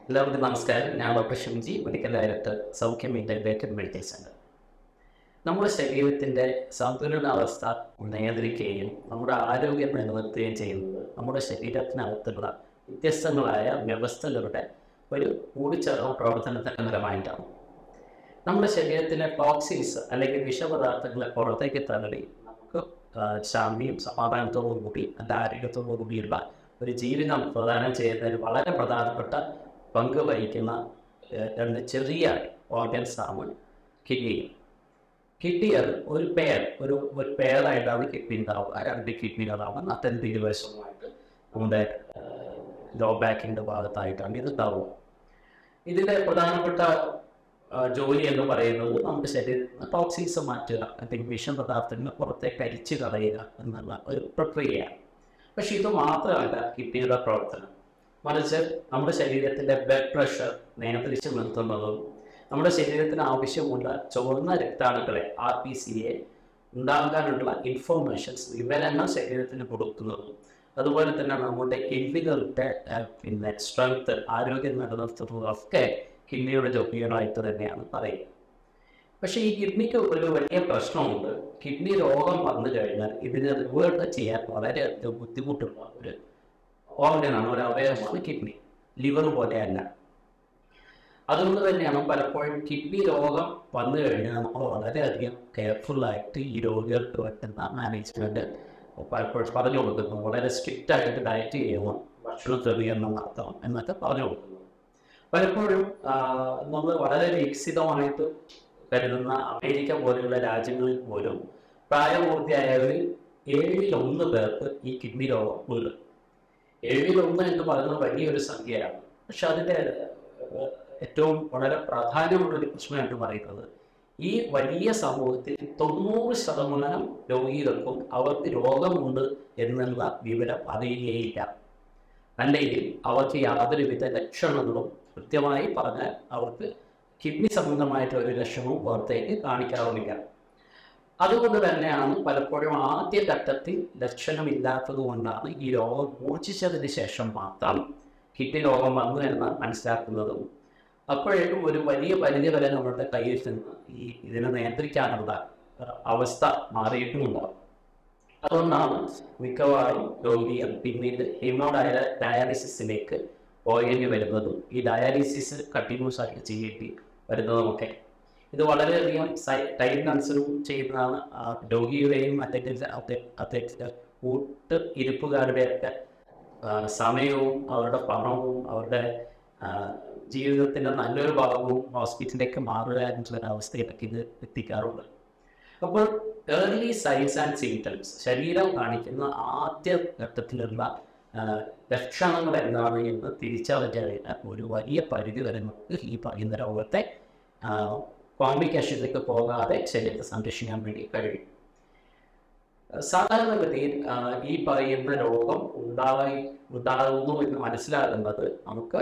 എല്ലാവർക്കും നമസ്കാരം. ഞാൻ doctor Shimji, medical director, Saukhyam integrated medical centre. നമ്മുടെ ശരീരത്തിൻ്റെ സന്തുലനാവസ്ഥ നിയന്ത്രിക്കുകയും നമ്മുടെ ആരോഗ്യം നിലനിർത്തുകയും ചെയ്യുന്നത് നമ്മുടെ ശരീരത്തിനകത്തുള്ള വ്യത്യസ്തങ്ങളായ വ്യവസ്ഥകളുടെ ഒരു കൂടിച്ചേർന്ന പ്രവർത്തനത്തിൻ്റെ ഫലമായിട്ടാണ്. നമ്മുടെ ശരീരത്തിലെ ടോക്സിൻസ് അല്ലെങ്കിൽ വിഷപദാർത്ഥങ്ങളെ പുറത്തേക്ക് തള്ളി നമുക്ക് ശാന്തിയും സമാധാനത്തോടും കൂടി നല്ല ആരോഗ്യത്തോടു കൂടിയുള്ള ഒരു ജീവിതം പ്രദാനം ചെയ്യുന്നതിൽ വളരെ പ്രധാനപ്പെട്ട പങ്ക് വഹിക്കുന്ന രണ്ട് ചെറിയ ഓർഗൻസാണ് കിഡ്നി. കിഡ്നി അത് ഒരു പെയറായിട്ടാണ് കിഡ്നി ഉണ്ടാവുക. രണ്ട് കിഡ്നികളാണ് അത്തരത്തിൽ വശമായിട്ട് നമ്മുടെ ലോ ബാക്കിൻ്റെ ഭാഗത്തായിട്ടാണ് ഇത് ഉണ്ടാവുക. ഇതിൻ്റെ പ്രധാനപ്പെട്ട ജോലി എന്ന് പറയുന്നത് നമ്മുടെ ശരീരത്തിൽ ടോക്സിൻസ് മാറ്റുക, അല്ലെങ്കിൽ വിഷം പദാർത്ഥങ്ങൾ പുറത്തേക്ക് അരിച്ചു കളയുക എന്നുള്ള ഒരു പ്രക്രിയയാണ്. പക്ഷെ ഇത് മാത്രമല്ല കിഡ്നിയുടെ പ്രവർത്തനം. മറിച്ച് നമ്മുടെ ശരീരത്തിൻ്റെ ബ്ലഡ് പ്രഷർ നിയന്ത്രിച്ച് നിർത്തുന്നതും നമ്മുടെ ശരീരത്തിന് ആവശ്യമുള്ള ചുവന്ന രക്താണുക്കളെ RBCയെ ഉണ്ടാകാനുള്ള ഇൻഫോർമേഷൻസ് വിവരങ്ങൾ ശരീരത്തിന് കൊടുക്കുന്നതും അതുപോലെ തന്നെ നമ്മുടെ എല്ലുകളുടെ സ്ട്രെങ്ത്, ആരോഗ്യം നിലനിർത്തുന്നതൊക്കെ കിഡ്നിയുടെ ജോലികളായിട്ട് തന്നെയാണ് പറയുക. പക്ഷേ ഈ കിഡ്നിക്ക് ഒരു വലിയ പ്രശ്നമുണ്ട്. കിഡ്നി രോഗം വന്നു കഴിഞ്ഞാൽ ഇതിനെ റിവേർട്ട് ചെയ്യാൻ വളരെ ബുദ്ധിമുട്ടുള്ള ഒരു ഓർഗനാണ്, ഒരു അവയവമാണ് കിഡ്നി. ലിവർ പോലെയല്ല. അതുകൊണ്ട് തന്നെയാണ് പലപ്പോഴും കിഡ്നി രോഗം വന്നു കഴിഞ്ഞാൽ നമ്മൾ വളരെയധികം കെയർഫുള്ളായിട്ട് ഈ രോഗികൾക്ക് പറ്റുന്ന മാനേജ്മെൻറ്റ് പലപ്പോഴും പറഞ്ഞു കൊടുക്കുന്നു. വളരെ സ്ട്രിക്റ്റായിട്ട് ഡയറ്റ് ചെയ്യണം, ഭക്ഷണം ക്രമീകരണം നടത്തണം എന്നൊക്കെ പറഞ്ഞു കൊടുക്കുന്നു. പലപ്പോഴും നമ്മൾ വളരെ വികസിതമായിട്ട് കരുതുന്ന അമേരിക്ക പോലെയുള്ള രാജ്യങ്ങളിൽ പോലും പ്രായപൂർത്തിയായവരിൽ 1/7 പേർക്ക് ഈ കിഡ്നി രോഗം ഉണ്ട്. 1/7 എന്ന് പറയുന്നത് വലിയൊരു സംഖ്യയാണ്. പക്ഷെ അതിൻ്റെ ഏറ്റവും വളരെ പ്രാധാന്യമുള്ളൊരു പ്രശ്നമായിട്ട് പറയുന്നത് ഈ വലിയ സമൂഹത്തിൽ 90% രോഗികൾക്കും അവർക്ക് രോഗമുണ്ട് എന്നുള്ള വിവരം അറിയുകയില്ല. അല്ലെങ്കിൽ അവർക്ക് യാതൊരുവിധ ലക്ഷണങ്ങളും കൃത്യമായി പറഞ്ഞാൽ അവർക്ക് കിഡ്നി സംബന്ധമായിട്ട് ഒരു ലക്ഷണവും പുറത്തേക്ക് കാണിക്കാറുമില്ല. അതുകൊണ്ട് തന്നെയാണ് പലപ്പോഴും ആദ്യ ഘട്ടത്തിൽ ലക്ഷണമില്ലാത്തത് കൊണ്ടാണ് ഈ രോഗം മൂർച്ഛിച്ചതിന് ശേഷം മാത്രം കിഡ്നി രോഗം വന്നു എന്ന് മനസ്സിലാക്കുന്നതും അപ്പോഴേക്കും ഒരു വലിയ പരിധി വരെ നമ്മളുടെ കയ്യിൽ നിന്ന് ഇതിനെ നിയന്ത്രിക്കാനുള്ള അവസ്ഥ മാറിയിട്ടുമുണ്ടാകും. അതുകൊണ്ടാണ് മിക്കവാറും രോഗികൾ പിന്നീട് ഡയാലിസിസിലേക്ക് പോകേണ്ടി വരുന്നതും ഈ ഡയാലിസിസ് കണ്ടിന്യൂസ് ആയിട്ട് ചെയ്യേണ്ടി വരുന്നതുമൊക്കെ. ഇത് വളരെയധികം ടൈം കൺസ്യൂം ചെയ്യുന്നതാണ്. രോഗിയുടെയും അദ്ദേഹത്തിൻ്റെ കൂട്ട് ഇരിപ്പുകാരുടെയൊക്കെ സമയവും അവരുടെ പണവും അവരുടെ ജീവിതത്തിൻ്റെ നല്ലൊരു ഭാഗവും ഹോസ്പിറ്റലിലേക്ക് മാറുക എന്നുള്ളൊരവസ്ഥയിലൊക്കെ ഇത് എത്തിക്കാറുണ്ട്. അപ്പോൾ ഏർലി സൈൻസ് ആൻഡ് സിംറ്റംസ്, ശരീരം കാണിക്കുന്ന ആദ്യ ഘട്ടത്തിലുള്ള ലക്ഷണങ്ങൾ എന്താണ് എന്ന് തിരിച്ചറിഞ്ഞാൽ ഒരു വലിയ പരിധി വരെ നമുക്ക് ഈ പറയുന്ന രോഗത്തെ കോംപ്ലിക്കേഷനിലേക്ക് പോകാതെ ശരീരത്തെ സംരക്ഷിക്കാൻ വേണ്ടി കഴിയും. സാധാരണഗതിയിൽ ഈ പറയുന്ന രോഗം ഉണ്ടാകുന്നു എന്ന് മനസ്സിലാകുന്നത് നമുക്ക്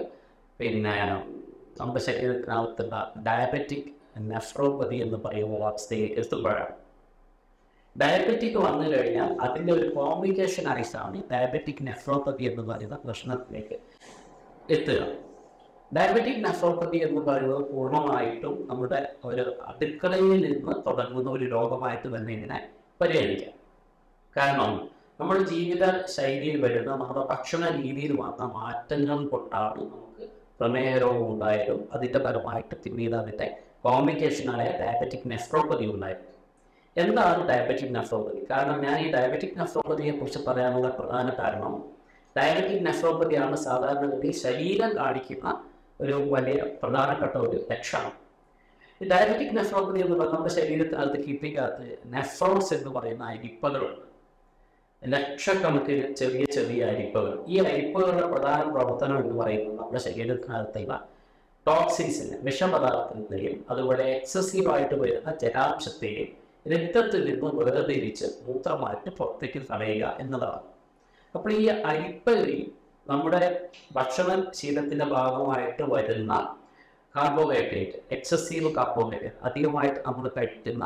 നമ്മുടെ ശരീരത്തിനകത്തുള്ള ഡയബറ്റിക് നെഫ്രോപ്പതി എന്ന് പറയുന്ന അവസ്ഥയിലേക്ക് എത്തുമ്പോഴാണ്. ഡയബറ്റിക് വന്നു കഴിഞ്ഞാൽ അതിൻ്റെ ഒരു കോംപ്ലിക്കേഷൻ ആയിട്ടാണ് ഡയബറ്റിക് നെഫ്രോപ്പതി എന്ന് പറയുന്ന പ്രശ്നത്തിലേക്ക് എത്തുക. ഡയബറ്റിക് നെഫ്രോപ്പതി എന്ന് പറയുന്നത് പൂർണ്ണമായിട്ടും നമ്മുടെ ഒരു അടുക്കളയിൽ നിന്ന് തുടങ്ങുന്ന ഒരു രോഗമായിട്ട് തന്നെ ഇതിനെ പരിഗണിക്കാം. കാരണം നമ്മുടെ ജീവിത ശൈലിയിൽ വരുന്ന നമ്മുടെ ഭക്ഷണ രീതിയിൽ വന്ന മാറ്റങ്ങൾ കൊണ്ടാണ് നമുക്ക് പ്രമേഹ രോഗം ഉണ്ടായാലും അതിൻ്റെ ഫലമായിട്ട് പിന്നീട് അതിൻ്റെ കോംപ്ലിക്കേഷനായ ഡയബറ്റിക് നെഫ്രോപ്പതി ഉണ്ടായിരുന്നു. എന്താണ് ഡയബറ്റിക് നെഫ്രോപ്പതി? കാരണം ഞാൻ ഈ ഡയബറ്റിക് നെഫ്രോപ്പതിയെ കുറിച്ച് പറയാനുള്ള പ്രധാന കാരണം ഡയബറ്റിക് നെഫ്രോപ്പതിയാണ് സാധാരണഗതിയിൽ ശരീരം കാണിക്കുന്ന ഒരു വലിയ പ്രധാനപ്പെട്ട ഒരു ലക്ഷണം. ഈ ഡയബറ്റിക് നെഫ്രോപ്പതി എന്ന് പറയുന്നത് നമ്മുടെ ശരീരത്തിനകത്ത് കിഡ്നിക്കകത്ത് നെഫ്രോൺസ് എന്ന് പറയുന്ന അരിപ്പകളുണ്ട്. ലക്ഷക്കണക്കിന് ചെറിയ ചെറിയ അരിപ്പകൾ. ഈ അരിപ്പകളുടെ പ്രധാന പ്രവർത്തനം എന്ന് പറയുന്നത് നമ്മുടെ ശരീരത്തിനകത്തുള്ള ടോക്സിൻസിനെ, വിഷപദാർത്ഥങ്ങളെയും അതുപോലെ എക്സസീവായിട്ട് വരുന്ന ജലാംശത്തെയും രക്തത്തിൽ നിന്ന് വേർതിരിച്ച് മൂത്രമായിട്ട് പുറത്തേക്ക് കളയുക എന്നതാണ്. അപ്പോൾ ഈ അരിപ്പകളിൽ നമ്മുടെ ഭക്ഷണ ശീലത്തിൻ്റെ ഭാഗമായിട്ട് വരുന്ന കാർബോഹൈഡ്രേറ്റ്, എക്സസീവ് കാർബോഹൈഡ്രേറ്റ്, അധികമായിട്ട് നമ്മൾ കഴിക്കുന്ന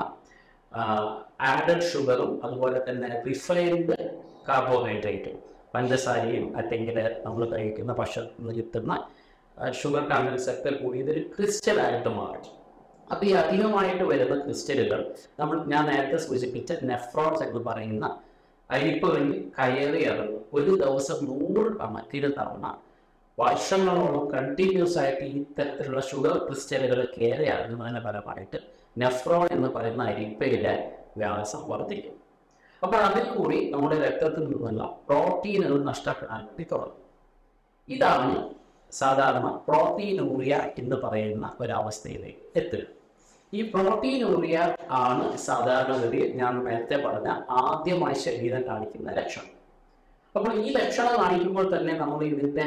ആഡഡ് ഷുഗറും അതുപോലെ തന്നെ റിഫൈൻഡ് കാർബോഹൈഡ്രേറ്റും പഞ്ചസാരയും അല്ലെങ്കിൽ നമ്മൾ കഴിക്കുന്ന ഭക്ഷണത്തിൽ കിട്ടുന്ന ഷുഗർ കണ്ടൻസ് ഒക്കെ കൂടി ഇതൊരു ക്രിസ്റ്റലായിട്ട് മാറും. അപ്പോൾ ഈ അധികമായിട്ട് വരുന്ന ക്രിസ്റ്റലുകൾ ഞാൻ നേരത്തെ സൂചിപ്പിച്ച നെഫ്രോൺസ് എന്ന് പറയുന്ന അരിപ്പകളിൽ കയറി ഇറങ്ങും. ഒരു ദിവസം 100 കണക്കിന് തവണ വർഷങ്ങളോളം കണ്ടിന്യൂസ് ആയിട്ട് ഈ തരത്തിലുള്ള ഷുഗർ ക്രിസ്റ്റലുകൾ കയറി ഇറങ്ങുന്നതിന് ഫലമായിട്ട് നെഫ്രോൺ എന്ന് പറയുന്ന അരിപ്പയുടെ വ്യാസം വർദ്ധിക്കും. അപ്പോൾ അതിൽ കൂടി നമ്മുടെ രക്തത്തിൽ നിന്നുള്ള പ്രോട്ടീനുകൾ നഷ്ടപ്പെടാൻ വേണ്ടി തുടങ്ങും. ഇതാണ് സാധാരണ പ്രോട്ടീനൂറിയ എന്ന് പറയുന്ന ഒരവസ്ഥയിലേക്ക് എത്തുക. ഈ പ്രോട്ടീനൂറിയ ആണ് സാധാരണഗതിയിൽ ഞാൻ നേരത്തെ പറഞ്ഞ ആദ്യമായി ശരീരം കാണിക്കുന്ന ലക്ഷണം. അപ്പോൾ ഈ ലക്ഷണം കാണിക്കുമ്പോൾ തന്നെ നമ്മൾ ഇതിൻ്റെ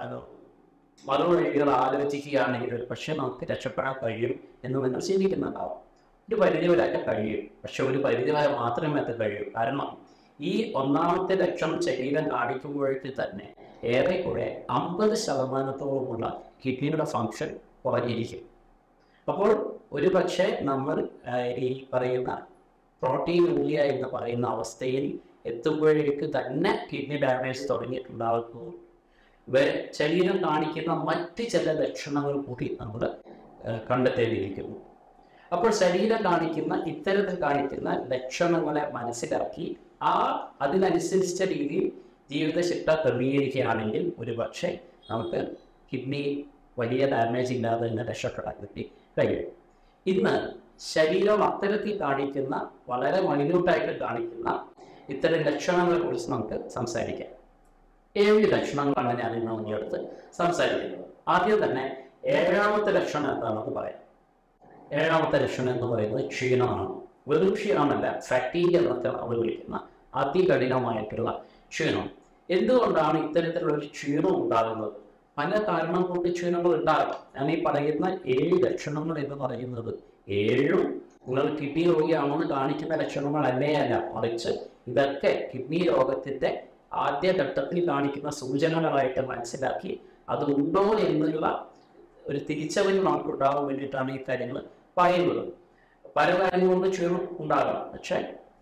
മറുവഴികൾ ആലോചിക്കുകയാണെങ്കിൽ ഒരു പക്ഷേ നമുക്ക് രക്ഷപ്പെടാൻ കഴിയും എന്ന് നിങ്ങൾ ചിന്തിക്കുന്നുണ്ടാവും. ഒരു പരിധിവരെയൊക്കെ കഴിയും, പക്ഷെ ഒരു പരിധിവരെ മാത്രമേ അത് കഴിയൂ. കാരണം ഈ ഒന്നാമത്തെ ലക്ഷണം ശരീരം കാണിക്കുമ്പോഴേക്ക് തന്നെ ഏറെക്കുറെ 50% കിഡ്നിയുടെ ഫങ്ഷൻ കുറഞ്ഞിരിക്കും. അപ്പോൾ ഒരു പക്ഷേ നമ്മൾ ഈ പറയുന്ന പ്രോട്ടീനൂറിയ എന്ന് പറയുന്ന അവസ്ഥയിൽ എത്തുമ്പോഴേക്ക് തന്നെ കിഡ്നി ഡാമേജ് തുടങ്ങിയിട്ടുണ്ടാകുന്നു. ശരീരം കാണിക്കുന്ന മറ്റ് ചില ലക്ഷണങ്ങൾ കൂടി നമ്മൾ കണ്ടെത്തേണ്ടിയിരിക്കുന്നു. അപ്പോൾ ശരീരം കാണിക്കുന്ന ഇത്തരത്തിൽ കാണിക്കുന്ന ലക്ഷണങ്ങളെ മനസ്സിലാക്കി അതിനനുസരിച്ച രീതിയിൽ ജീവിതചിട്ട ക്രമീകരിക്കുകയാണെങ്കിൽ ഒരു പക്ഷേ നമുക്ക് കിഡ്നി വലിയ ഡാമേജ് ഇല്ലാതെ തന്നെ രക്ഷപ്പെടാൻ വേണ്ടി കഴിയും. ഇന്ന് ശരീരം അത്തരത്തിൽ കാണിക്കുന്ന വളരെ മൈന്യൂട്ടായിട്ട് കാണിക്കുന്ന ഇത്തരം ലക്ഷണങ്ങളെ കുറിച്ച് നമുക്ക് സംസാരിക്കാം. 7 ലക്ഷണങ്ങളാണ് ഞാൻ ഇന്ന് മുന്നോട്ട് സംസാരിക്കുന്നത്. ആദ്യം തന്നെ 7ാമത്തെ ലക്ഷണം എന്താണെന്ന് പറയാം. 7ാമത്തെ ലക്ഷണം എന്ന് പറയുന്നത് ക്ഷീണമാണ്. വെറും ക്ഷീണമല്ല, ഫാറ്റീഗ് എന്നൊക്കെ നമ്മൾ വിളിക്കുന്ന അതികഠിനമായിട്ടുള്ള ക്ഷീണം. എന്തുകൊണ്ടാണ് ഇത്തരത്തിലുള്ള ഒരു ക്ഷീണം ഉണ്ടാകുന്നത്? പല കാരണം കൊണ്ട് ക്ഷീണങ്ങൾ ഉണ്ടാകും. ഞാൻ ഈ പറയുന്ന 7 ലക്ഷണങ്ങൾ എന്ന് പറയുന്നത് 7ഉം നിങ്ങൾ കിഡ്നി രോഗിയാണെന്ന് കാണിക്കുന്ന ലക്ഷണങ്ങളല്ലേ അല്ല, മറിച്ച് ഇതൊക്കെ കിഡ്നി രോഗത്തിന്റെ ആദ്യഘട്ടത്തിൽ കാണിക്കുന്ന സൂചനകളായിട്ട് മനസ്സിലാക്കി അതുണ്ടോ എന്നുള്ള ഒരു തിരിച്ചറിവ് നമുക്ക് ഉണ്ടാകാൻ വേണ്ടിയിട്ടാണ് ഈ കാര്യങ്ങൾ പറയുന്നത്. പല കാര്യങ്ങൾ കൊണ്ട് ക്ഷീണം ഉണ്ടാകണം, പക്ഷെ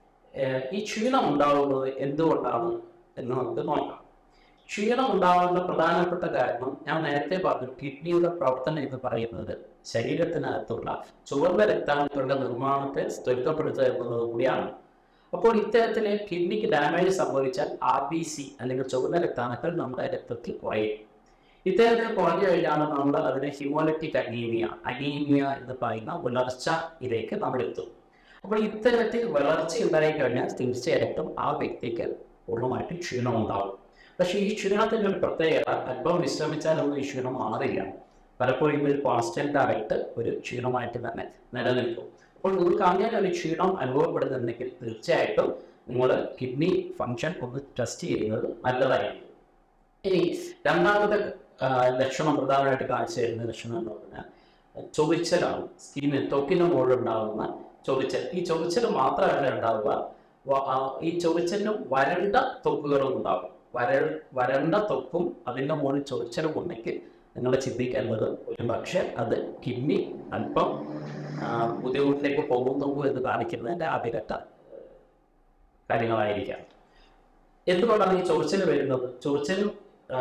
ഈ ക്ഷീണം ഉണ്ടാകുന്നത് എന്തുകൊണ്ടാണ് എന്ന് നമുക്ക് നോക്കാം. ക്ഷീണം ഉണ്ടാകാനുള്ള പ്രധാനപ്പെട്ട കാരണം ഞാൻ നേരത്തെ പറഞ്ഞു, കിഡ്നിയുടെ പ്രവർത്തനം എന്ന് പറയുന്നത് ശരീരത്തിനകത്തുള്ള ചുവന്ന രക്താണുക്കളുടെ നിർമ്മാണത്തെ ത്വരിതപ്പെടുത്തുക എന്നത് കൂടിയാണ്. അപ്പോൾ ഇത്തരത്തിലെ കിഡ്നിക്ക് ഡാമേജ് സംഭവിച്ചാൽ RBC അല്ലെങ്കിൽ ചുവന്ന രക്താണുക്കൾ നമ്മുടെ രക്തത്തിൽ കുറയും. ഇത്തരത്തിൽ കുറഞ്ഞു കഴിഞ്ഞാൽ നമ്മൾ അതിനെ ഹ്യൂമോലിറ്റിക് അനീമിയ എന്ന് പറയുന്ന വളർച്ചയിലേക്ക് നമ്മൾ എത്തും. അപ്പോൾ ഇത്തരത്തിൽ വളർച്ച ഉണ്ടായി കഴിഞ്ഞാൽ തീർച്ചയായിട്ടും ആ വ്യക്തിക്ക് പൂർണ്ണമായിട്ട് ക്ഷീണം ഉണ്ടാവും. പക്ഷേ ഈ ക്ഷീണത്തിൻ്റെ ഒരു പ്രത്യേകത, അല്പം വിശ്രമിച്ചാലൊന്നും ഈ ക്ഷീണം മാറില്ല. പലപ്പോഴും ഒരു കോൺസ്റ്റന്റ് ആയിട്ട് ഒരു ക്ഷീണമായിട്ട് തന്നെ നിലനിൽക്കും. അപ്പോൾ നിങ്ങൾക്ക് അങ്ങനെ ഒരു ക്ഷീണം അനുഭവപ്പെടുന്നുണ്ടെങ്കിൽ തീർച്ചയായിട്ടും നിങ്ങൾ കിഡ്നി ഫങ്ഷൻ ഒന്ന് ടെസ്റ്റ് ചെയ്യുന്നത് നല്ലതായിരിക്കും. ഇനി 2ാമത്തെ ലക്ഷണം പ്രധാനമായിട്ട് കാണിച്ചു തരുന്ന ലക്ഷണം എന്ന് പറഞ്ഞാൽ ചൊറിച്ചലാണ്. ത്വക്കിന് മുകളിലുണ്ടാകുന്ന ചൊറിച്ചൽ. ഈ ചൊറിച്ചൽ മാത്രമല്ല ഉണ്ടാവുക, ഈ ചൊറിച്ചലിനും വരണ്ട ത്വക്കുകളും ഉണ്ടാകും. വരണ്ട ത്വക്കും അതിൻ്റെ മുകളിൽ ചൊറിച്ചലും ഉണ്ടെങ്കിൽ നിങ്ങൾ ചിന്തിക്കേണ്ടത് ഒരു പക്ഷേ അത് കിഡ്നി അല്പം ബുദ്ധിമുട്ടിലേക്ക് പോകുന്നു എന്ന് കാണിക്കുന്നതിൻ്റെ ആദ്യഘട്ട കാര്യങ്ങളായിരിക്കാം. എന്തുകൊണ്ടാണ് ഈ ചൊറിച്ചൽ വരുന്നത്? ചൊറിച്ചലും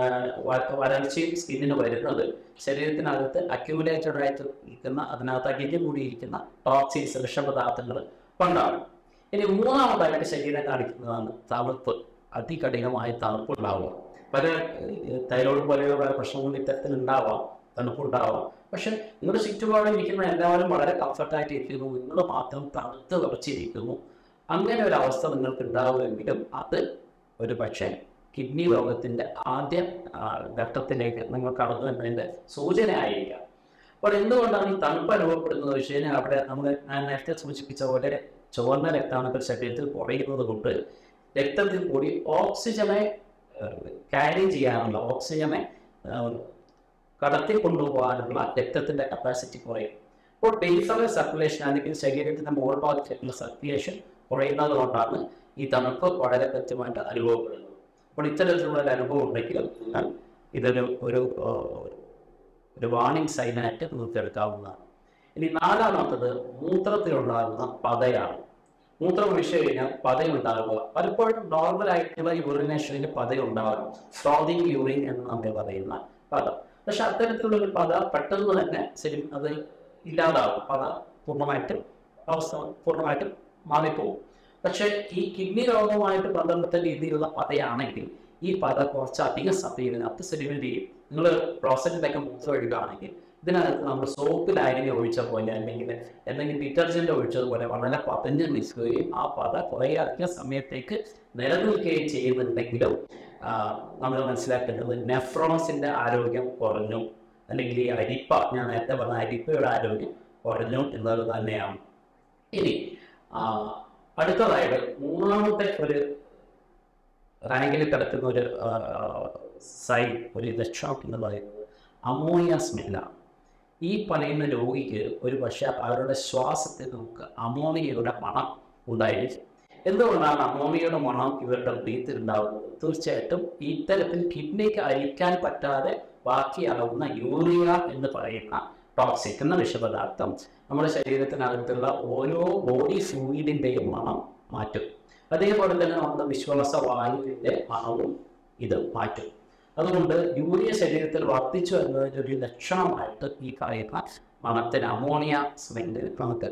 വരൾച്ചയും സ്കിന്നിന് വരുന്നത് ശരീരത്തിനകത്ത് അക്യുമുലേറ്റഡ് ആയിട്ട് ഇരിക്കുന്ന, അതിനകത്ത് അകിഞ്ഞു കൂടിയിരിക്കുന്ന ടോക്സിൻസ്, വിഷപദാർത്ഥങ്ങൾ കൊണ്ടാണ്. ഇനി 3ാമതായിട്ട് ശരീരം കാണിക്കുന്നതാണ് തണുപ്പ്. അതികഠിനമായ തണുപ്പുണ്ടാവുക. പല തൈറോയ്ഡ് പോലെയുള്ള പല പ്രശ്നങ്ങൾ ഇത്തരത്തിൽ ഉണ്ടാവാം, തണുപ്പുണ്ടാവാം. പക്ഷെ നിങ്ങളുടെ ചുറ്റുപാടും ഇരിക്കുന്ന എല്ലാവരും വളരെ കംഫർട്ടായിട്ട് ഇരിക്കുന്നു, നിങ്ങൾ മാത്രം തണുത്ത് വിറച്ചിരിക്കുന്നു. അങ്ങനെ ഒരു അവസ്ഥ നിങ്ങൾക്ക് ഉണ്ടാവുമെങ്കിലും അത് ഒരു പക്ഷേ കിഡ്നി രോഗത്തിൻ്റെ ആദ്യ ഘട്ടത്തിലേക്ക് നിങ്ങൾ കടന്നു വരുന്നതിൻ്റെ സൂചനയായിരിക്കാം. അപ്പോൾ എന്തുകൊണ്ടാണ് ഈ തണുപ്പ് അനുഭവപ്പെടുന്നത് വെച്ച് കഴിഞ്ഞാൽ അവിടെ ഞാൻ നേരത്തെ സൂചിപ്പിച്ച പോലെ ചുവന്ന രക്താണുക്കൾ ശരീരത്തിൽ കുറയുന്നത് കൊണ്ട് രക്തത്തിൽ കൂടി ഓക്സിജനെ ക്യാരി ചെയ്യാനുള്ള, ഓക്സിജനെ കടത്തി കൊണ്ടുപോകാനുള്ള രക്തത്തിൻ്റെ കപ്പാസിറ്റി കുറയും. അപ്പോൾ പെരിഫറൽ സർക്കുലേഷൻ അല്ലെങ്കിൽ ശരീരത്തിൻ്റെ മുകൾ ഭാഗത്തുള്ള സർക്കുലേഷൻ കുറയുന്നത് കൊണ്ടാണ് ഈ തണുപ്പ് വളരെ കൃത്യമായിട്ട് അനുഭവപ്പെടുന്നത്. അപ്പോൾ ഇത്തരത്തിലുള്ള ഒരു അനുഭവം ഉണ്ടെങ്കിലും ഇതൊരു ഒരു വാർണിംഗ് സൈനായിട്ട് നിർത്തിയെടുക്കാവുന്നതാണ്. ഇനി 4ാമത്തത് മൂത്രത്തിലുണ്ടാകുന്ന പതയാണ്. മൂത്രം ഒഴിച്ചു കഴിഞ്ഞാൽ പതയുണ്ടാകുക. പലപ്പോഴും നോർമൽ ആയിട്ടുള്ള യൂറിനേഷനിൽ പതയുണ്ടാകും. ഫ്രോതിങ് യൂറിൻ എന്ന് നമ്മൾ പറയുന്ന പദം. പക്ഷെ അത്തരത്തിലുള്ള ഒരു പത പെട്ടെന്ന് തന്നെ ശരി അത് ഇല്ലാതാവും, പത പൂർണ്ണമായിട്ടും അവസ്ഥ പൂർണ്ണമായിട്ടും മാറിപ്പോകും. പക്ഷെ ഈ കിഡ്നി രോഗവുമായിട്ട് ബന്ധപ്പെട്ട രീതിയിലുള്ള പതയാണെങ്കിൽ ഈ പത കുറച്ചധികം സമയം ഇതിനകത്ത് സെഡിമെന്റ് ചെയ്യും. നിങ്ങൾ ക്ലോസറ്റിലൊക്കെ മൂത്രം ഒഴുകുകയാണെങ്കിൽ ഇതിനകത്ത് നമ്മൾ സോപ്പ് ലായനി ഒഴിച്ച പോലെ അല്ലെങ്കിൽ എന്തെങ്കിലും ഡിറ്റർജന്റ് ഒഴിച്ചതുപോലെ വളരെ പതഞ്ഞ് നിൽക്കുകയും ആ പത കുറേ അധികം സമയത്തേക്ക് നിലനിൽക്കുകയും ചെയ്യുന്നുണ്ടെങ്കിലും നമ്മൾ മനസ്സിലാക്കേണ്ടത് നെഫ്രോൺസിന്റെ ആരോഗ്യം കുറഞ്ഞു, അല്ലെങ്കിൽ ഈ അരിപ്പ, ഞാൻ നേരത്തെ പറഞ്ഞ അരിപ്പയുടെ ആരോഗ്യം കുറഞ്ഞു എന്നത് തന്നെയാണ്. ഇനി അടുത്തതായിട്ട് മൂന്നാമത്തെ ഒരു റാങ്കിൽ കിടക്കുന്ന ഒരു സൈൻ, ഒരു ലക്ഷണം എന്ന് പറയുന്നത് അമോണിയ സ്മെല്ലാണ്. ഈ പറയുന്ന രോഗിക്ക് ഒരു പക്ഷേ അവരുടെ ശ്വാസത്തിൽ നമുക്ക് അമോണിയയുടെ മണം ഉണ്ടായിരിക്കും. എന്തുകൊണ്ടാണ് അമോണിയയുടെ മണം ഇവരുടെ ബ്രീത്തിൽ ഉണ്ടാകുന്നത്? തീർച്ചയായിട്ടും ഇത്തരത്തിൽ കിഡ്നിക്ക് അരിക്കാൻ പറ്റാതെ ബാക്കിയാകുന്ന യൂറിയ എന്ന് പറയുന്ന ടോക്സിക് എന്ന വിഷപദാർത്ഥം നമ്മുടെ ശരീരത്തിനകത്തുള്ള ഓരോ ബോഡി ഫ്ലൂയിഡിൻ്റെയും മണം മാറ്റും. അതേപോലെ തന്നെ നമ്മുടെ വിശ്വാസവായുവിൻ്റെ മണവും ഇത് മാറ്റും. അതുകൊണ്ട് യൂറിയ ശരീരത്തിൽ വർദ്ധിച്ചു എന്നതിൻ്റെ ഒരു ലക്ഷണമായിട്ട് ഈ പറയുന്ന മണത്തിന് അമോണിയ സ്മെല്ല് നമുക്ക്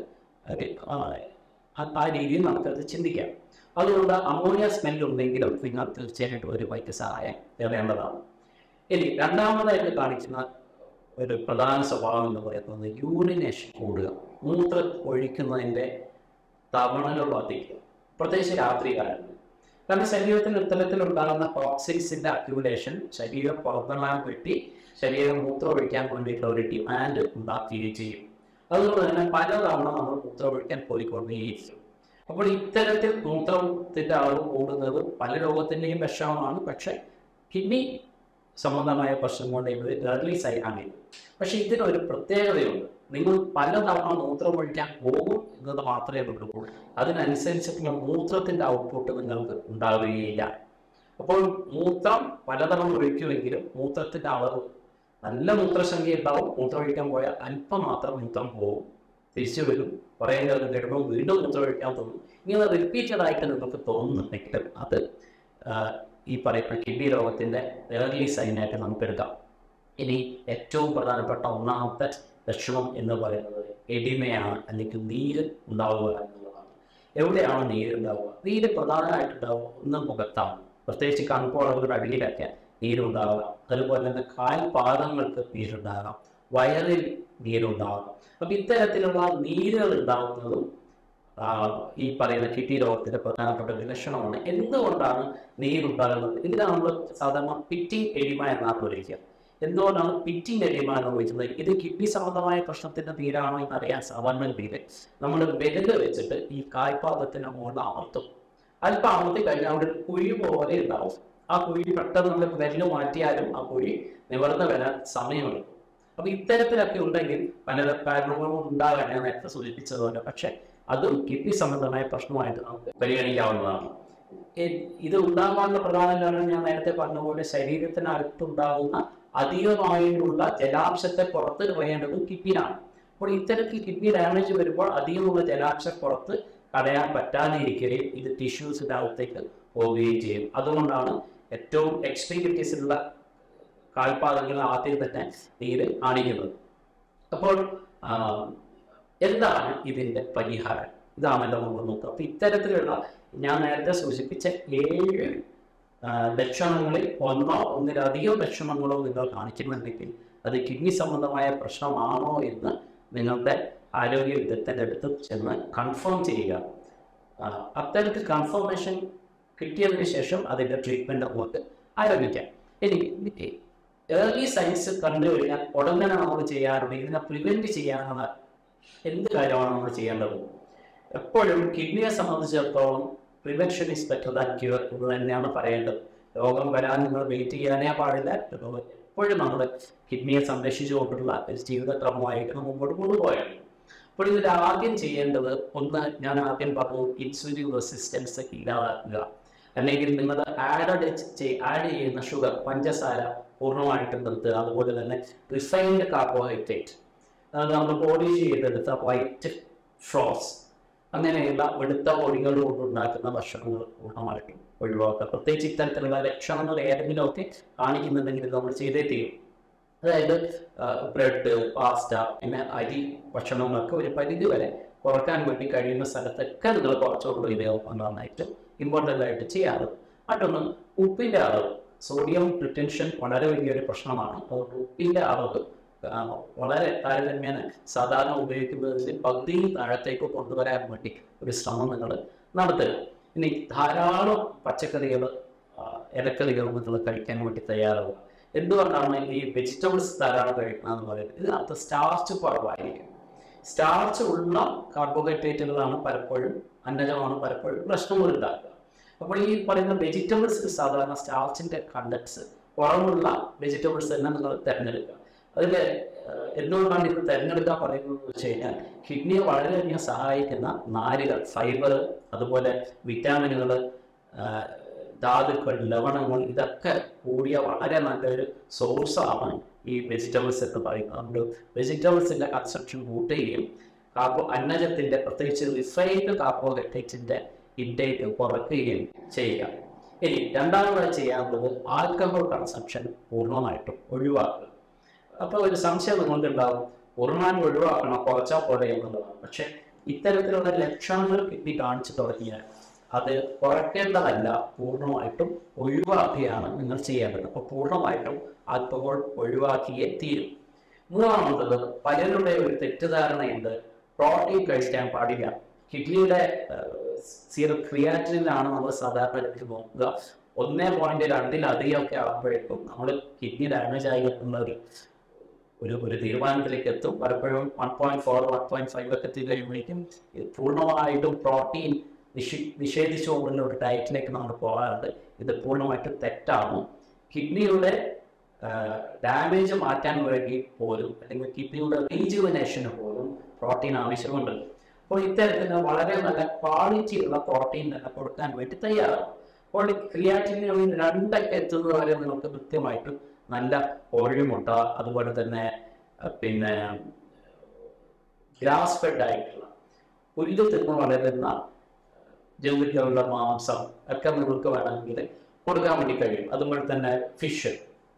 ആ രീതിയിൽ നമുക്കത് ചിന്തിക്കാം. അതുകൊണ്ട് അമോണിയ സ്മെല്ലുണ്ടെങ്കിലും നിങ്ങൾ തീർച്ചയായിട്ടും ഒരു വൈദ്യസഹായം തേടേണ്ടതാണ്. ഇനി രണ്ടാമതായിട്ട് കാണിക്കുന്ന ഒരു പ്രധാന സ്വഭാവം എന്ന് പറയുന്നത് യൂറിനേഷൻ കൂടുക, മൂത്രം ഒഴിക്കുന്നതിൻ്റെ തവണകൾ വർദ്ധിക്കുക, പ്രത്യേകിച്ച് രാത്രികാലത്ത്. കാരണം ശരീരത്തിന് ഇത്തരത്തിലുണ്ടാകുന്ന ടോക്സിൻസിന്റെ അക്യുമുലേഷൻ ശരീരം പുറത്തെല്ലാം വെട്ടി ശരീരം മൂത്രം ഒഴിക്കാൻ വേണ്ടിയിട്ടുള്ള ഒരു ഡിമാൻഡ് ഉണ്ടാക്കുകയും ചെയ്യും. അതുകൊണ്ട് തന്നെ പലതവണ നമ്മൾ മൂത്രം ഒഴിക്കാൻ പോയിക്കൊണ്ടേയിരിക്കും. അപ്പോൾ ഇത്തരത്തിൽ മൂത്രത്തിന്റെ അളവ് കൂടുന്നത് പല രോഗത്തിൻ്റെയും വിഷമമാണ്. പക്ഷെ കിഡ്നി സംബന്ധമായ പ്രശ്നം കൊണ്ട് ഇത് ഏർലി സൈനാണ്. പക്ഷെ ഇതിനൊരു പ്രത്യേകതയുണ്ട്. നിങ്ങൾ പലതവണ മൂത്രം ഒഴിക്കാൻ പോകും എന്നത് മാത്രമേ ഉള്ളൂ. അതിനനുസരിച്ചിട്ടുള്ള മൂത്രത്തിന്റെ ഔട്ട്പുട്ട് നിങ്ങൾക്ക് ഉണ്ടാവുകയില്ല. അപ്പോൾ മൂത്രം പലതവണ ഒഴിക്കുമെങ്കിലും മൂത്രത്തിന്റെ അളവ് നല്ല മൂത്രസംഖ്യ ഉണ്ടാവും. മൂത്രം ഒഴിക്കാൻ പോയാൽ അല്പം മാത്രം മൂത്രം പോകും, തിരിച്ചു വരും, കുറേ നേരം കഴിയുമ്പോൾ വീണ്ടും മൂത്രം ഒഴിക്കാൻ തോന്നും. ഇങ്ങനെ റിപ്പീറ്റഡ് ആയിട്ട് നിങ്ങൾക്ക് തോന്നുന്നുണ്ടെങ്കിൽ അത് ഈ പറയുന്ന കിഡ്നി രോഗത്തിന്റെ ഏർലി സൈനായിട്ട് നമുക്ക് എടുക്കാം. ഇനി ഏറ്റവും പ്രധാനപ്പെട്ട ഒന്നാമത്തെ ലക്ഷണം എന്ന് പറയുന്നത് എഡിമയാണ്, അല്ലെങ്കിൽ നീര് ഉണ്ടാവുക എന്നുള്ളതാണ്. എവിടെയാണ് നീര് ഉണ്ടാവുക? നീര് പ്രധാനമായിട്ടുണ്ടാവുക ഒന്ന് മുഖത്താണ്, പ്രത്യേകിച്ച് കൺപോളകളുടെ അടിയിലൊക്കെ നീരുണ്ടാവുക. അതുപോലെ തന്നെ കാൽപാദങ്ങൾക്ക് നീരുണ്ടാകാം, വയറിൽ നീരുണ്ടാകാം. അപ്പം ഇത്തരത്തിലുള്ള നീരുകൾ ഉണ്ടാകുന്നതും ഈ പറയുന്ന കിഡ്നി രോഗത്തിന്റെ പ്രധാനപ്പെട്ട ഒരു ലക്ഷണമാണ്. എന്തുകൊണ്ടാണ് നീരുണ്ടാകുന്നത്? ഇതിനാണ് നമ്മൾ സാധാരണ പിറ്റിംഗ് എഡിമ എന്നാണ് വിളിക്കുക. എന്തുകൊണ്ടാണ് പിറ്റിംഗ് എഡിമ എന്ന് വിളിക്കുന്നത്? ഇത് കിഡ്നി സംബന്ധമായ പ്രശ്നത്തിന്റെ നീരാണോ എന്നറിയാൻ സാധാരണ നീര് നമ്മൾ വിരല് വെച്ചിട്ട് ഈ കാൽപാദത്തിന് മുകളിൽ അമർത്തും. അല്പം അമർത്തി കഴിഞ്ഞാൽ അവിടെ ഒരു കുഴി പോലെ ഉണ്ടാവും. ആ കുഴി പെട്ടെന്ന് നമ്മൾ വിരല് മാറ്റിയാലും ആ കുഴി നിവർന്ന് വരാൻ സമയമെടുക്കും. അപ്പൊ ഇത്തരത്തിലൊക്കെ ഉണ്ടെങ്കിൽ പല കാരണങ്ങളും ഉണ്ടാകാൻ ഞാൻ നേരത്തെ സൂചിപ്പിച്ചതുപോലെ, പക്ഷെ അതും കിഡ്നി സംബന്ധമായ പ്രശ്നമായിട്ട് നമുക്ക് പരിഗണിക്കാവുന്നതാണ്. ഇത് ഉണ്ടാകാനുള്ള പ്രധാന കാരണം ഞാൻ നേരത്തെ പറഞ്ഞ ശരീരത്തിനകത്തുണ്ടാകുന്ന അധികമായിട്ടുള്ള ജലാംശത്തെ പുറത്ത് കളയേണ്ടതും കിഡ്നിയാണ്. അപ്പോൾ ഇത്തരത്തിൽ കിഡ്നി ഡാമേജ് വരുമ്പോൾ അധികമുള്ള ജലാംശം പുറത്ത് കളയാൻ പറ്റാതിരിക്കുകയും ഇത് ടിഷ്യൂസിന്റെ അകത്തേക്ക് പോവുകയും ചെയ്യും. അതുകൊണ്ടാണ് ഏറ്റവും എക്സ്ട്രീമിറ്റീസിലുള്ള കാൽപാദങ്ങൾ ആദ്യം തന്നെ നീര് കാണിക്കുന്നത്. അപ്പോൾ എന്താണ് ഇതിൻ്റെ പരിഹാരം? ഇതാണല്ലോ നമ്മൾ നോക്കുക. അപ്പൊ ഇത്തരത്തിലുള്ള ഞാൻ നേരത്തെ സൂചിപ്പിച്ച 7 ലക്ഷണങ്ങളിൽ ഒന്നിലധികം ലക്ഷണങ്ങളോ നിങ്ങൾ കാണിക്കുന്നുണ്ടെങ്കിൽ അത് കിഡ്നി സംബന്ധമായ പ്രശ്നമാണോ എന്ന് നിങ്ങളുടെ ആരോഗ്യ വിദഗ്ധൻ്റെ അടുത്ത് ചെന്ന് കൺഫേം ചെയ്യുക. അത്തരത്തിൽ കൺഫർമേഷൻ കിട്ടിയതിന് ശേഷം അതിൻ്റെ ട്രീറ്റ്മെൻറ്റ് നമുക്ക് ആരംഭിക്കാം. ഇനി ഏർലി സൈൻസ് കണ്ടു കഴിഞ്ഞാൽ ഉടനെ നമ്മൾ ചെയ്യാറുണ്ട്. ഇതിനെ പ്രിവെൻറ്റ് ചെയ്യാനുള്ള എന്ത് കാര്യമാണ് നമ്മൾ ചെയ്യേണ്ടത്? എപ്പോഴും കിഡ്നിയെ സംബന്ധിച്ചിടത്തോളം prevention is better than cure എന്ന് തന്നെയാണ് പറയേണ്ടത്. രോഗം വരാൻ നിങ്ങൾ വെയിറ്റ് ചെയ്യാനേ പാടില്ല. എപ്പോഴും നമ്മൾ കിഡ്നിയെ സംരക്ഷിച്ചുകൊണ്ടുള്ള ഒരു ജീവിതക്രമമായിട്ട് മുമ്പോട്ട് കൊണ്ടുപോയാണ്. അപ്പോൾ ഇതിൽ ആദ്യം ചെയ്യേണ്ടത് ഒന്ന്, ഞാൻ ആദ്യം പറഞ്ഞു, ഇൻസുലിൻ റെസിസ്റ്റൻസ് ഇല്ലാതാക്കുക. അല്ലെങ്കിൽ നിങ്ങൾ ആഡ് ചെയ്യുന്ന ഷുഗർ, പഞ്ചസാര പൂർണ്ണമായിട്ടും നിർത്തുക. അതുപോലെ തന്നെ റിഫൈൻഡ് കാർബോഹൈഡ്രേറ്റ്, അതായത് നമ്മൾ ബോഡി ചെയ്തെടുത്ത വൈറ്റ് ഫ്ലോസ്, അങ്ങനെയുള്ള വെളുത്ത പൊടികൾ കൊണ്ടുണ്ടാക്കുന്ന ഭക്ഷണങ്ങൾ പൂർണ്ണമായിട്ടും ഒഴിവാക്കുക. പ്രത്യേകിച്ച് ഇത്തരത്തിലുള്ള ലക്ഷണങ്ങൾ ഏതെങ്കിലുമൊക്കെ കാണിക്കുന്നുണ്ടെങ്കിൽ നമ്മൾ ചെയ്തേ തീരും. അതായത് ബ്രെഡ്, പാസ്റ്റ, പിന്നെ അരി ഭക്ഷണങ്ങളൊക്കെ ഒരു പരിധി വരെ കുറക്കാൻ വേണ്ടി കഴിയുന്ന സ്ഥലത്തൊക്കെ നിങ്ങൾ കുറച്ചുകൂടി ഉപയോഗം നന്നായിട്ട് ഇമ്പോർട്ടൻ്റ് ആയിട്ട് ചെയ്യാറ്. മറ്റൊന്ന് ഉപ്പിൻ്റെ അളവ്. സോഡിയം റിറ്റൻഷൻ വളരെ വലിയൊരു പ്രശ്നമാണ്. അതുകൊണ്ട് ഉപ്പിൻ്റെ അളവ് വളരെ താരതമ്യേന സാധാരണ ഉപയോഗിക്കുന്നതിൽ പകുതിയിൽ താഴത്തേക്ക് കൊണ്ടുവരാൻ വേണ്ടി ഒരു ശ്രമം നിങ്ങൾ നടത്തുക. ഇനി ധാരാളം പച്ചക്കറികൾ, ഇലക്കറികൾ നിങ്ങൾ കഴിക്കാൻ വേണ്ടി തയ്യാറാവുക. എന്തുകൊണ്ടാണ് ഈ വെജിറ്റബിൾസ് ധാരാളം കഴിക്കണമെന്ന് പറയുന്നത്? ഇതിനകത്ത് സ്റ്റാർച്ച് കുറവായിരിക്കും. സ്റ്റാർച്ച് ഉള്ള കാർബോഹൈഡ്രേറ്റുകളാണ് പലപ്പോഴും, അന്നജമാണ് പലപ്പോഴും പ്രശ്നങ്ങൾ ഉണ്ടാക്കുക. അപ്പോൾ ഈ പറയുന്ന വെജിറ്റബിൾസ് സാധാരണ സ്റ്റാർച്ചിൻ്റെ കണ്ടൻസ് കുറവുള്ള വെജിറ്റബിൾസ് തന്നെ നിങ്ങൾ തിരഞ്ഞെടുക്കുക. അതിൽ എന്തുകൊണ്ടാണ് ഇത് തിരഞ്ഞെടുക്കാൻ പറയുന്നത് വെച്ച് കഴിഞ്ഞാൽ, കിഡ്നിയെ വളരെയധികം സഹായിക്കുന്ന നാരുകൾ, ഫൈബർ, അതുപോലെ വിറ്റാമിനുകൾ, ധാതുക്കൾ, ലവണങ്ങൾ, ഇതൊക്കെ കൂടിയ വളരെ നല്ലൊരു സോഴ്സാണ് ഈ വെജിറ്റബിൾസ് എന്ന് പറയുന്നത്. അതുകൊണ്ട് വെജിറ്റബിൾസിൻ്റെ കൺസംഷൻ കൂട്ടുകയും അന്നജത്തിൻ്റെ, പ്രത്യേകിച്ച് റിഫൈൻഡ് കാർബോഹൈഡ്രേറ്റിൻ്റെ ഇൻടേക്ക് കുറയ്ക്കുകയും ചെയ്യുക. ഇനി രണ്ടാമതായി ചെയ്യാനുള്ളത് ആൽക്കഹോൾ കൺസംഷൻ പൂർണ്ണമായിട്ടും ഒഴിവാക്കുക. അപ്പോൾ ഒരു സംശയം നിങ്ങൾക്കുണ്ടാകും, പൂർണ്ണമായും ഒഴിവാക്കണം, കുറച്ചാൽ പോലെ എന്നുള്ളതാണ്. പക്ഷെ ഇത്തരത്തിലുള്ള ലക്ഷണങ്ങൾ കിഡ്നി കാണിച്ചു തുടങ്ങിയാൽ അത് കുറയ്ക്കേണ്ടതല്ല, പൂർണ്ണമായിട്ടും ഒഴിവാക്കുകയാണ് നിങ്ങൾ ചെയ്യേണ്ടത്. അപ്പോൾ പൂർണ്ണമായിട്ടും ആൽക്കഹോൾ ഒഴിവാക്കിയേ തീരും. മൂന്നാമത്തത്, പലരുടെ ഒരു തെറ്റിദ്ധാരണയുണ്ട്, പ്രോട്ടീൻ കഴിക്കാൻ പാടില്ല. കിഡ്നിയുടെ സീറം ക്രിയാറ്റിനിലാണ് നമ്മൾ സാധാരണ നോക്കുക. 1.2 ആകുമ്പോഴേക്കും നമ്മൾ കിഡ്നി ഡാമേജ് ആയി എത്തുന്ന ഒരു തീരുമാനത്തിലേക്ക് എത്തും. പലപ്പോഴും 1.4, 1.5 ഒക്കെ എത്തി കഴിയുമ്പോഴേക്കും പൂർണ്ണമായിട്ടും പ്രോട്ടീൻ നിഷേധിച്ചുകൊണ്ടുള്ള ഒരു ഡയറ്റിലേക്ക് നമ്മൾ പോകാറുണ്ട്. ഇത് പൂർണ്ണമായിട്ടും തെറ്റാണ്. കിഡ്നിയുടെ ഡാമേജ് മാറ്റാൻ വേണ്ടി പോലും, അല്ലെങ്കിൽ കിഡ്നിയുടെ റീജുവനേഷന് പോലും പ്രോട്ടീൻ ആവശ്യമുണ്ട്. അപ്പോൾ ഇത്തരത്തിൽ വളരെ നല്ല ക്വാളിറ്റിയുള്ള പ്രോട്ടീൻ തന്നെ കൊടുക്കാൻ വേണ്ടി തയ്യാറാണ്. അപ്പോൾ ക്രിയാറ്റിനിൽ 2 എത്തുന്നത് വരെ നിങ്ങൾക്ക് കൃത്യമായിട്ടും നല്ല കോഴിമുട്ട, അതുപോലെ തന്നെ പിന്നെ ഗ്രാസ് ഫെഡ് ആയിട്ടുള്ള പുല്ല് തിന്ന് വളരുന്ന ജന്തുക്കളുടെ മാംസം ഒക്കെ നിങ്ങൾക്ക് വേണമെങ്കിൽ കൊടുക്കാൻ വേണ്ടി കഴിയും. അതുപോലെ തന്നെ ഫിഷ്,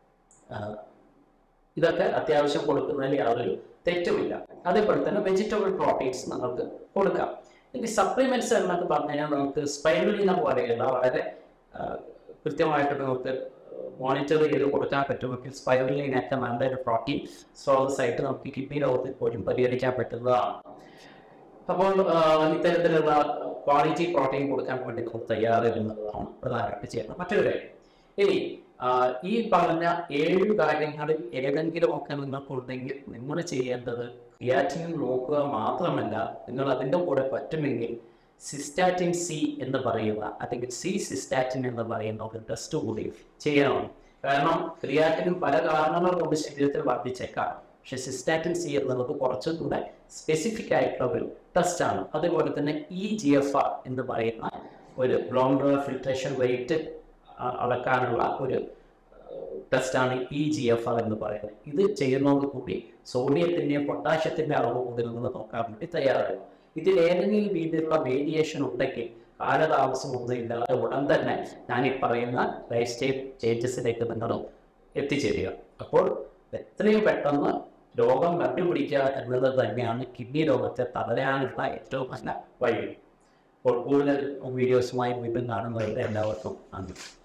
ഇതൊക്കെ അത്യാവശ്യം കൊടുക്കുന്നതിൽ യാതൊരു തെറ്റുമില്ല. അതേപോലെ തന്നെ വെജിറ്റബിൾ പ്രോട്ടീൻസ് നമുക്ക് കൊടുക്കാം. ഇനി സപ്ലിമെന്റ്സ് എന്നൊക്കെ പറഞ്ഞു കഴിഞ്ഞാൽ നമുക്ക് സ്പൈറുലിന പോലെയുള്ള വളരെ കൃത്യമായിട്ട് നമുക്ക് മോണിറ്റർ ചെയ്ത് കൊടുക്കാൻ പറ്റുമെങ്കിൽ സ്പൈറുലിനൊക്കെ നല്ലൊരു പ്രോട്ടീൻ സ്രോതസ് ആയിട്ട് നമുക്ക് കിഡ്നി രോഗത്തിൽ പോലും പരിഹരിക്കാൻ പറ്റുന്നതാണ്. അപ്പോൾ ഇത്തരത്തിലുള്ള ക്വാളിറ്റി പ്രോട്ടീൻ കൊടുക്കാൻ വേണ്ടി നമുക്ക് തയ്യാറെടുക്കുന്നതാണ് പ്രധാനമായിട്ട് ചെയ്യുന്നത്. മറ്റൊരു കാര്യം, ഇനി ഈ പറഞ്ഞ 7 കാര്യങ്ങളിൽ ഏതെങ്കിലും ഒക്കെ നിങ്ങൾക്കുണ്ടെങ്കിൽ നിങ്ങൾ ചെയ്യേണ്ടത് ക്രിയാറ്റിനിൻ നോക്കുക മാത്രമല്ല, നിങ്ങൾ അതിൻ്റെ കൂടെ പറ്റുമെങ്കിൽ സിസ്റ്റാറ്റിൻ സി എന്ന് പറയുന്ന, അല്ലെങ്കിൽ സിസ്റ്റാറ്റിൻ എന്ന് പറയുന്ന ഒരു ടെസ്റ്റ് കൂടി ചെയ്യണം. കാരണം ക്രിയാറ്റിനിൻ പല കാരണങ്ങൾ കൊണ്ട് ശരീരത്തിൽ വർദ്ധിച്ചേക്കാം. പക്ഷെ സിസ്റ്റാറ്റിൻ സി എന്നുള്ളത് കുറച്ചും കൂടെ സ്പെസിഫിക് ആയിട്ടുള്ള ഒരു ടെസ്റ്റാണ്. അതുപോലെ തന്നെ EGFR എന്ന് പറയുന്ന ഒരു ഗ്ലോമറുലർ ഫിൽട്രേഷൻ റേറ്റ് അളക്കാനുള്ള ഒരു ടെസ്റ്റാണ് EGFR എന്ന് പറയുന്നത്. ഇത് ചെയ്യുന്നതോട് കൂടി സോഡിയത്തിൻ്റെയും പൊട്ടാഷ്യത്തിൻ്റെ അളവ് മുതലുള്ളത് നോക്കാൻ വേണ്ടി തയ്യാറാകും. ഇതിൽ ഏതെങ്കിലും രീതിയിലുള്ള വേരിയേഷൻ ഉണ്ടെങ്കിൽ കാലതാമസമൊന്നും ഇല്ലാതെ ഉടൻ തന്നെ ഞാൻ ഈ പറയുന്ന ലൈഫ് സ്റ്റൈൽ ചേഞ്ചസിലേക്ക് നിങ്ങൾ എത്തിച്ചേരുക. അപ്പോൾ എത്രയും പെട്ടെന്ന് രോഗം കണ്ടുപിടിക്കുക എന്നുള്ളത് തന്നെയാണ് കിഡ്നി രോഗത്തെ തടയാനുള്ള ഏറ്റവും നല്ല വഴി. അപ്പോൾ കൂടുതൽ വീഡിയോസുമായി വീണ്ടും കാണുന്നവരുടെ എല്ലാവർക്കും നന്ദി.